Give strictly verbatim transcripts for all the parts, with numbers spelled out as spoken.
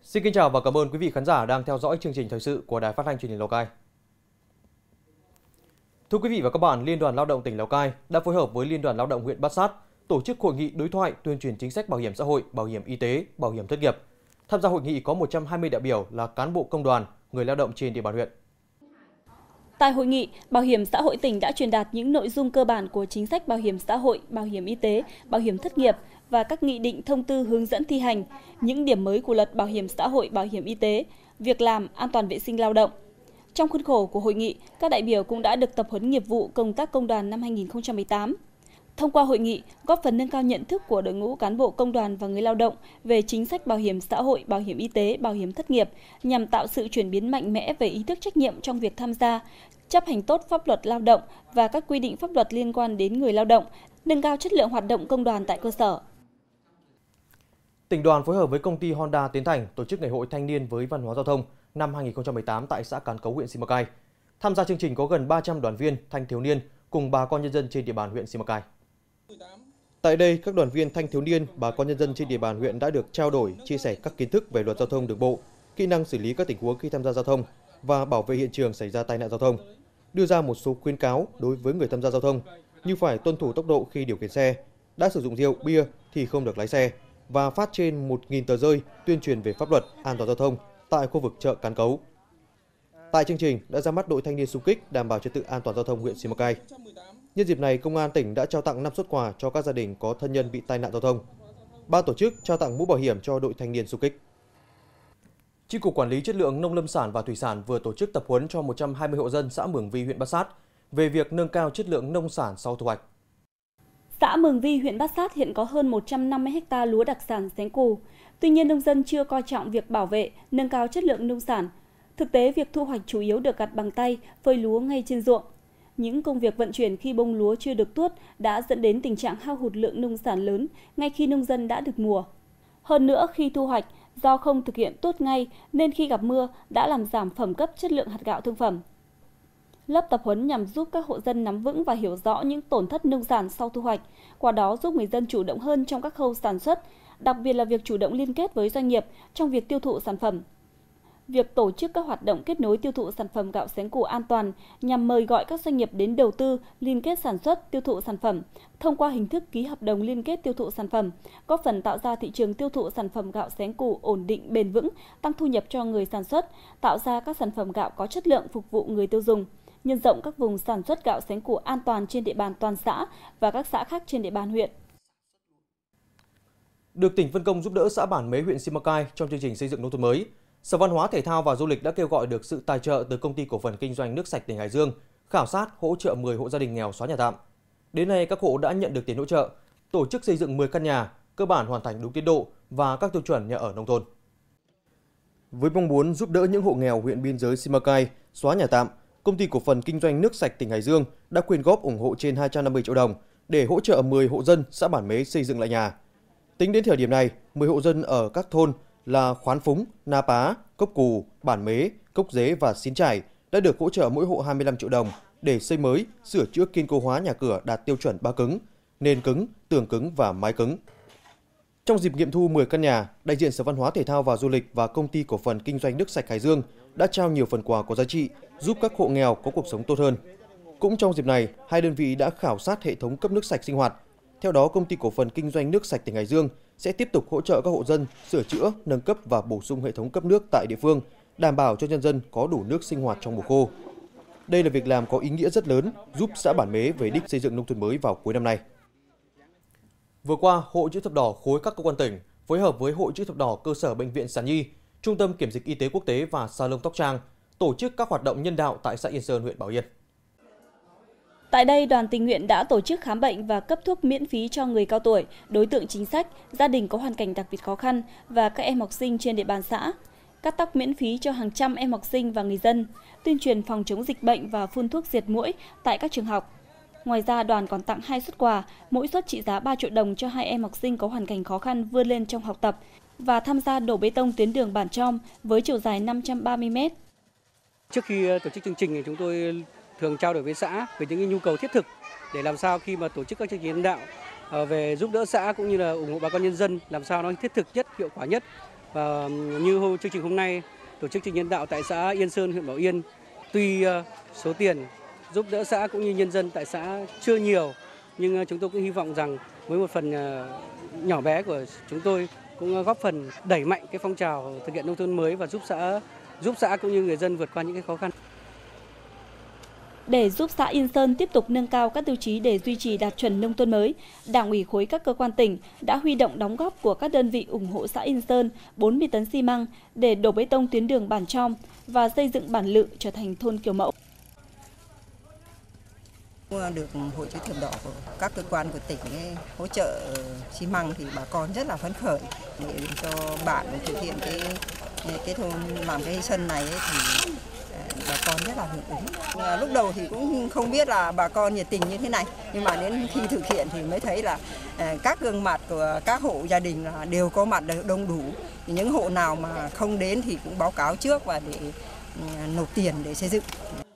Xin kính chào và cảm ơn quý vị khán giả đang theo dõi chương trình thời sự của Đài Phát thanh Truyền hình Lào Cai. Thưa quý vị và các bạn, Liên đoàn Lao động tỉnh Lào Cai đã phối hợp với Liên đoàn Lao động huyện Bát Sát tổ chức hội nghị đối thoại tuyên truyền chính sách bảo hiểm xã hội, bảo hiểm y tế, bảo hiểm thất nghiệp. Tham gia hội nghị có một trăm hai mươi đại biểu là cán bộ công đoàn, người lao động trên địa bàn huyện. Tại hội nghị, Bảo hiểm xã hội tỉnh đã truyền đạt những nội dung cơ bản của chính sách bảo hiểm xã hội, bảo hiểm y tế, bảo hiểm thất nghiệp và các nghị định thông tư hướng dẫn thi hành, những điểm mới của luật bảo hiểm xã hội, bảo hiểm y tế, việc làm, an toàn vệ sinh lao động. Trong khuôn khổ của hội nghị, các đại biểu cũng đã được tập huấn nghiệp vụ công tác công đoàn năm hai nghìn không trăm mười tám. Thông qua hội nghị, góp phần nâng cao nhận thức của đội ngũ cán bộ công đoàn và người lao động về chính sách bảo hiểm xã hội, bảo hiểm y tế, bảo hiểm thất nghiệp nhằm tạo sự chuyển biến mạnh mẽ về ý thức trách nhiệm trong việc tham gia, chấp hành tốt pháp luật lao động và các quy định pháp luật liên quan đến người lao động, nâng cao chất lượng hoạt động công đoàn tại cơ sở. Tỉnh đoàn phối hợp với công ty Honda Tiến Thành tổ chức Ngày hội Thanh niên với văn hóa giao thông năm hai nghìn không trăm mười tám tại xã Cán Cấu, huyện Simacai. Tham gia chương trình có gần ba trăm đoàn viên, thanh thiếu niên cùng bà con nhân dân trên địa bàn huyện Simacai. Tại đây, các đoàn viên thanh thiếu niên, bà con nhân dân trên địa bàn huyện đã được trao đổi, chia sẻ các kiến thức về luật giao thông đường bộ, kỹ năng xử lý các tình huống khi tham gia giao thông và bảo vệ hiện trường xảy ra tai nạn giao thông. Đưa ra một số khuyến cáo đối với người tham gia giao thông như phải tuân thủ tốc độ khi điều khiển xe, đã sử dụng rượu, bia thì không được lái xe và phát trên một nghìn tờ rơi tuyên truyền về pháp luật an toàn giao thông tại khu vực chợ Cán Cấu. Tại chương trình đã ra mắt đội thanh niên xung kích đảm bảo trật tự an toàn giao thông huyện Simacai. Nhân dịp này, Công an tỉnh đã trao tặng năm suất quà cho các gia đình có thân nhân bị tai nạn giao thông. Ban tổ chức trao tặng mũ bảo hiểm cho đội thanh niên xung kích. Chi cục Quản lý Chất lượng Nông lâm sản và Thủy sản vừa tổ chức tập huấn cho một trăm hai mươi hộ dân xã Mường Vi, huyện Bát Sát về việc nâng cao chất lượng nông sản sau thu hoạch. Xã Mường Vi, huyện Bát Sát hiện có hơn một trăm năm mươi héc ta lúa đặc sản Xén Cù. Tuy nhiên, nông dân chưa coi trọng việc bảo vệ, nâng cao chất lượng nông sản. Thực tế, việc thu hoạch chủ yếu được gặt bằng tay, phơi lúa ngay trên ruộng. Những công việc vận chuyển khi bông lúa chưa được tuốt đã dẫn đến tình trạng hao hụt lượng nông sản lớn ngay khi nông dân đã được mùa. Hơn nữa, khi thu hoạch, do không thực hiện tuốt ngay nên khi gặp mưa đã làm giảm phẩm cấp chất lượng hạt gạo thương phẩm. Lớp tập huấn nhằm giúp các hộ dân nắm vững và hiểu rõ những tổn thất nông sản sau thu hoạch, qua đó giúp người dân chủ động hơn trong các khâu sản xuất, đặc biệt là việc chủ động liên kết với doanh nghiệp trong việc tiêu thụ sản phẩm. Việc tổ chức các hoạt động kết nối tiêu thụ sản phẩm gạo Xén Cù an toàn nhằm mời gọi các doanh nghiệp đến đầu tư, liên kết sản xuất, tiêu thụ sản phẩm, thông qua hình thức ký hợp đồng liên kết tiêu thụ sản phẩm, góp phần tạo ra thị trường tiêu thụ sản phẩm gạo Xén Cù ổn định, bền vững, tăng thu nhập cho người sản xuất, tạo ra các sản phẩm gạo có chất lượng phục vụ người tiêu dùng, nhân rộng các vùng sản xuất gạo Xén Cù an toàn trên địa bàn toàn xã và các xã khác trên địa bàn huyện. Được tỉnh phân công giúp đỡ xã Bản Mế, huyện Simacai trong chương trình xây dựng nông thôn mới, Sở Văn hóa, Thể thao và Du lịch đã kêu gọi được sự tài trợ từ Công ty Cổ phần Kinh doanh Nước sạch tỉnh Hải Dương khảo sát hỗ trợ mười hộ gia đình nghèo xóa nhà tạm. Đến nay, các hộ đã nhận được tiền hỗ trợ, tổ chức xây dựng mười căn nhà, cơ bản hoàn thành đúng tiến độ và các tiêu chuẩn nhà ở nông thôn. Với mong muốn giúp đỡ những hộ nghèo huyện biên giới Simacai xóa nhà tạm, Công ty Cổ phần Kinh doanh Nước sạch tỉnh Hải Dương đã quyên góp ủng hộ trên hai trăm năm mươi triệu đồng để hỗ trợ mười hộ dân xã Bản Mế xây dựng lại nhà. Tính đến thời điểm này, mười hộ dân ở các thôn là Khoán Phúng, Na Pá, Cốc Cù, Bản Mế, Cốc Dế và Xín Trải đã được hỗ trợ mỗi hộ hai mươi lăm triệu đồng để xây mới, sửa chữa kiên cố hóa nhà cửa đạt tiêu chuẩn ba cứng, nền cứng, tường cứng và mái cứng. Trong dịp nghiệm thu mười căn nhà, đại diện Sở Văn hóa, Thể thao và Du lịch và Công ty Cổ phần Kinh doanh Nước sạch Hải Dương đã trao nhiều phần quà có giá trị giúp các hộ nghèo có cuộc sống tốt hơn. Cũng trong dịp này, hai đơn vị đã khảo sát hệ thống cấp nước sạch sinh hoạt. Theo đó, Công ty Cổ phần Kinh doanh Nước sạch tỉnh Hải Dương sẽ tiếp tục hỗ trợ các hộ dân sửa chữa, nâng cấp và bổ sung hệ thống cấp nước tại địa phương, đảm bảo cho nhân dân có đủ nước sinh hoạt trong mùa khô. Đây là việc làm có ý nghĩa rất lớn, giúp xã Bản Mế về đích xây dựng nông thôn mới vào cuối năm nay. Vừa qua, Hội Chữ thập đỏ khối các cơ quan tỉnh phối hợp với Hội Chữ thập đỏ cơ sở Bệnh viện Sản Nhi, Trung tâm Kiểm dịch Y tế Quốc tế và Salon Tóc Trang tổ chức các hoạt động nhân đạo tại xã Yên Sơn, huyện Bảo Yên. Tại đây, đoàn tình nguyện đã tổ chức khám bệnh và cấp thuốc miễn phí cho người cao tuổi, đối tượng chính sách, gia đình có hoàn cảnh đặc biệt khó khăn và các em học sinh trên địa bàn xã. Cắt tóc miễn phí cho hàng trăm em học sinh và người dân, tuyên truyền phòng chống dịch bệnh và phun thuốc diệt muỗi tại các trường học. Ngoài ra, đoàn còn tặng hai suất quà, mỗi suất trị giá ba triệu đồng cho hai em học sinh có hoàn cảnh khó khăn vươn lên trong học tập và tham gia đổ bê tông tuyến đường Bản Trom với chiều dài năm trăm ba mươi mét. Trước khi tổ chức chương trình thì chúng tôi thường trao đổi với xã về những nhu cầu thiết thực để làm sao khi mà tổ chức các chương trình nhân đạo về giúp đỡ xã cũng như là ủng hộ bà con nhân dân làm sao nó thiết thực nhất, hiệu quả nhất Và như chương trình hôm nay, tổ chức Trinh nhân đạo tại xã Yên Sơn, huyện Bảo Yên, tuy số tiền giúp đỡ xã cũng như nhân dân tại xã chưa nhiều, nhưng chúng tôi cũng hy vọng rằng với một phần nhỏ bé của chúng tôi cũng góp phần đẩy mạnh cái phong trào thực hiện nông thôn mới và giúp xã giúp xã cũng như người dân vượt qua những cái khó khăn. Để giúp xã Yên Sơn tiếp tục nâng cao các tiêu chí để duy trì đạt chuẩn nông thôn mới, Đảng ủy khối các cơ quan tỉnh đã huy động đóng góp của các đơn vị ủng hộ xã Yên Sơn bốn mươi tấn xi măng để đổ bê tông tuyến đường Bản Trom và xây dựng Bản Lự trở thành thôn kiểu mẫu. Được Hội Chữ Thập Đỏ của các cơ quan của tỉnh hỗ trợ xi măng thì bà con rất là phấn khởi để cho bạn thực hiện cái cái thôn làm cái sân này ấy, thì bà con rất là hưởng ứng. Lúc đầu thì cũng không biết là bà con nhiệt tình như thế này, nhưng mà đến khi thực hiện thì mới thấy là các gương mặt của các hộ gia đình là đều có mặt đông đủ. Những hộ nào mà không đến thì cũng báo cáo trước và để nộp tiền để xây dựng.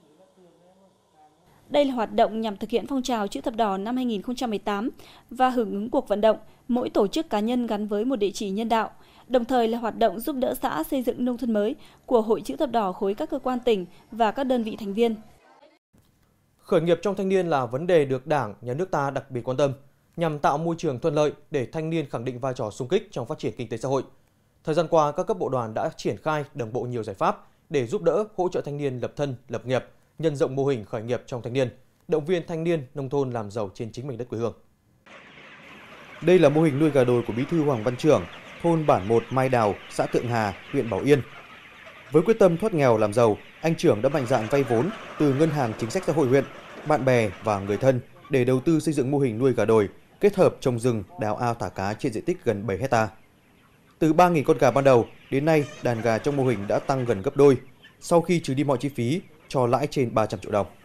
Đây là hoạt động nhằm thực hiện phong trào Chữ Thập Đỏ năm hai nghìn không trăm mười tám và hưởng ứng cuộc vận động mỗi tổ chức cá nhân gắn với một địa chỉ nhân đạo, đồng thời là hoạt động giúp đỡ xã xây dựng nông thôn mới của Hội Chữ Thập Đỏ khối các cơ quan tỉnh và các đơn vị thành viên. Khởi nghiệp trong thanh niên là vấn đề được Đảng, Nhà nước ta đặc biệt quan tâm, nhằm tạo môi trường thuận lợi để thanh niên khẳng định vai trò xung kích trong phát triển kinh tế xã hội. Thời gian qua, các cấp bộ đoàn đã triển khai đồng bộ nhiều giải pháp để giúp đỡ, hỗ trợ thanh niên lập thân, lập nghiệp, nhân rộng mô hình khởi nghiệp trong thanh niên, động viên thanh niên nông thôn làm giàu trên chính mảnh đất quê hương. Đây là mô hình nuôi gà đồi của Bí thư Hoàng Văn Trưởng, thôn Bản một Mai Đào, xã Thượng Hà, huyện Bảo Yên. Với quyết tâm thoát nghèo làm giàu, anh Trưởng đã mạnh dạn vay vốn từ Ngân hàng Chính sách Xã hội huyện, bạn bè và người thân để đầu tư xây dựng mô hình nuôi gà đồi, kết hợp trồng rừng, đào ao thả cá trên diện tích gần bảy héc ta. Từ ba nghìn con gà ban đầu, đến nay đàn gà trong mô hình đã tăng gần gấp đôi, sau khi trừ đi mọi chi phí, cho lãi trên ba trăm triệu đồng.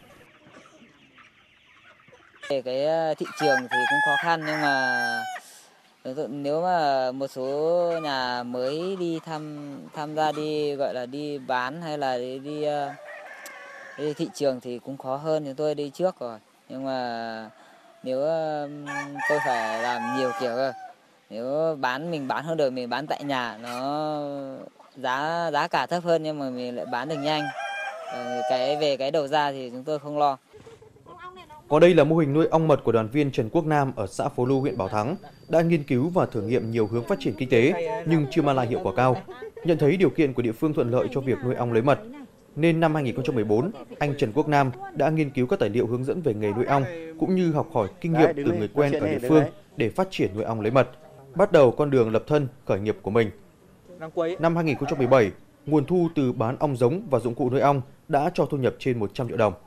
Về cái thị trường thì cũng khó khăn, nhưng mà nếu mà một số nhà mới đi tham tham gia đi gọi là đi bán hay là đi, đi, đi thị trường thì cũng khó hơn, chúng tôi đi trước rồi. Nhưng mà nếu tôi phải làm nhiều kiểu cơ. Nếu bán mình bán không được, mình bán tại nhà nó giá giá cả thấp hơn nhưng mà mình lại bán được nhanh. Cái về cái đầu ra thì chúng tôi không lo. Còn đây là mô hình nuôi ong mật của đoàn viên Trần Quốc Nam ở xã Phố Lu, huyện Bảo Thắng, đã nghiên cứu và thử nghiệm nhiều hướng phát triển kinh tế nhưng chưa mang lại hiệu quả cao. Nhận thấy điều kiện của địa phương thuận lợi cho việc nuôi ong lấy mật, nên năm hai nghìn không trăm mười bốn, anh Trần Quốc Nam đã nghiên cứu các tài liệu hướng dẫn về nghề nuôi ong cũng như học hỏi kinh nghiệm từ người quen ở địa phương để phát triển nuôi ong lấy mật, bắt đầu con đường lập thân khởi nghiệp của mình. Năm hai nghìn không trăm mười bảy, nguồn thu từ bán ong giống và dụng cụ nuôi ong đã cho thu nhập trên một trăm triệu đồng.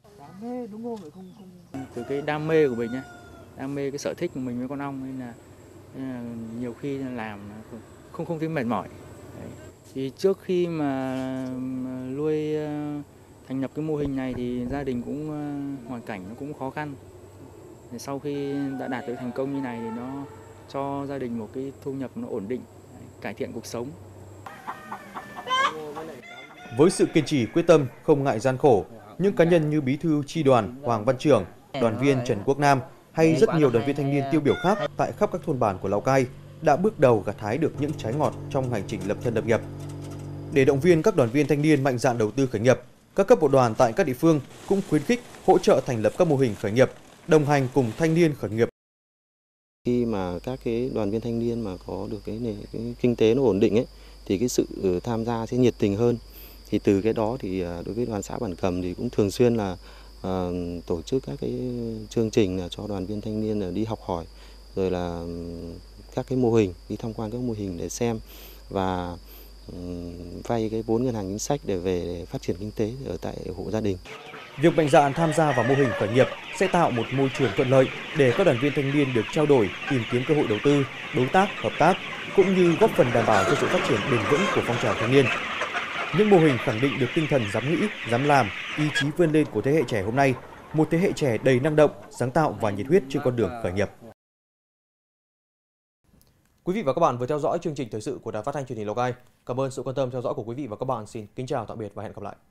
Từ cái đam mê của mình, đam mê cái sở thích của mình với con ong nên là, nên là nhiều khi làm không không thấy mệt mỏi. Đấy. Thì trước khi mà nuôi thành lập cái mô hình này thì gia đình cũng hoàn cảnh nó cũng khó khăn. Thì sau khi đã đạt được thành công như này thì nó cho gia đình một cái thu nhập nó ổn định, cải thiện cuộc sống. Với sự kiên trì, quyết tâm, không ngại gian khổ, những cá nhân như Bí thư Chi đoàn Hoàng Văn Trưởng, đoàn viên Trần Quốc Nam hay rất nhiều đoàn viên thanh niên tiêu biểu khác tại khắp các thôn bản của Lào Cai đã bước đầu gặt hái được những trái ngọt trong hành trình lập thân lập nghiệp. Để động viên các đoàn viên thanh niên mạnh dạn đầu tư khởi nghiệp, các cấp bộ đoàn tại các địa phương cũng khuyến khích hỗ trợ thành lập các mô hình khởi nghiệp, đồng hành cùng thanh niên khởi nghiệp. Khi mà các cái đoàn viên thanh niên mà có được cái, nền, cái kinh tế nó ổn định ấy, thì cái sự tham gia sẽ nhiệt tình hơn. Thì từ cái đó thì đối với đoàn xã Bản Cầm thì cũng thường xuyên là uh, tổ chức các cái chương trình là cho đoàn viên thanh niên là đi học hỏi, rồi là các cái mô hình, đi tham quan các mô hình để xem và um, vay cái vốn ngân hàng chính sách để về để phát triển kinh tế ở tại hộ gia đình. Việc mạnh dạn tham gia vào mô hình khởi nghiệp sẽ tạo một môi trường thuận lợi để các đoàn viên thanh niên được trao đổi, tìm kiếm cơ hội đầu tư, đối tác, hợp tác, cũng như góp phần đảm bảo cho sự phát triển bền vững của phong trào thanh niên. Những mô hình khẳng định được tinh thần dám nghĩ, dám làm, ý chí vươn lên của thế hệ trẻ hôm nay, một thế hệ trẻ đầy năng động, sáng tạo và nhiệt huyết trên con đường khởi nghiệp. Quý vị và các bạn vừa theo dõi chương trình thời sự của Đài Phát thanh Truyền hình Lào Cai. Cảm ơn sự quan tâm theo dõi của quý vị và các bạn. Xin kính chào tạm biệt và hẹn gặp lại.